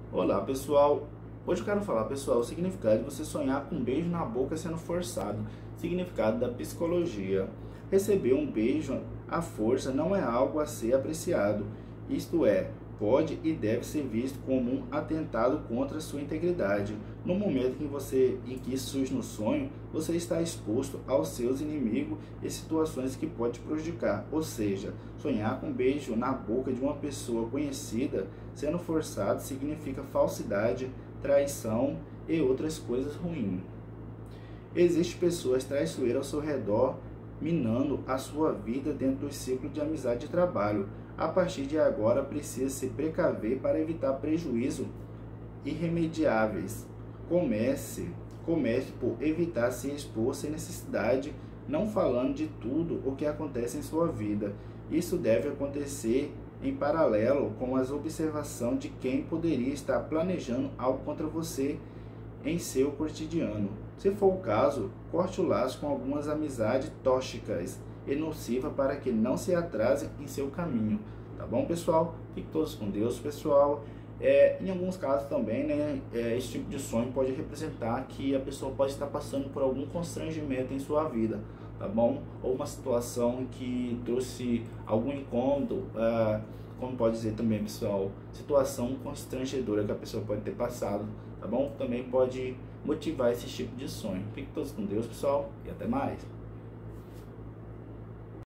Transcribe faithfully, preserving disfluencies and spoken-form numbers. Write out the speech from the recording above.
Olá pessoal, hoje eu quero falar pessoal o significado de você sonhar com um beijo na boca sendo forçado, significado da psicologia. Receber um beijo à força não é algo a ser apreciado, isto é, pode e deve ser visto como um atentado contra a sua integridade. No momento em, você, em que isso surge no sonho, você está exposto aos seus inimigos e situações que podem te prejudicar. Ou seja, sonhar com um beijo na boca de uma pessoa conhecida sendo forçado significa falsidade, traição e outras coisas ruins. Existem pessoas traiçoeiras ao seu redor, minando a sua vida dentro do ciclo de amizade e trabalho. A partir de agora, precisa se precaver para evitar prejuízos irremediáveis. Comece, comece por evitar se expor sem necessidade, não falando de tudo o que acontece em sua vida. Isso deve acontecer em paralelo com as observações de quem poderia estar planejando algo contra você em seu cotidiano. Se for o caso, corte o laço com algumas amizades tóxicas e nocivas para que não se atrase em seu caminho. Tá bom, pessoal? Fiquem todos com Deus, pessoal. É, em alguns casos também, né, é, esse tipo de sonho pode representar que a pessoa pode estar passando por algum constrangimento em sua vida, tá bom? Ou uma situação que trouxe algum incômodo, ah, como pode dizer também, pessoal, situação constrangedora que a pessoa pode ter passado, tá bom? Também pode motivar esse tipo de sonho. Fiquem todos com Deus, pessoal, e até mais.